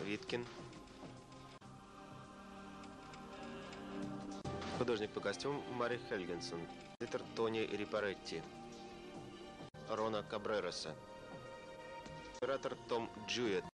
Виткин. Художник по костюмам Мари Хельгенсон. Композитор Тони Рипаретти. Рона Кабрероса. Оператор Том Джуэт.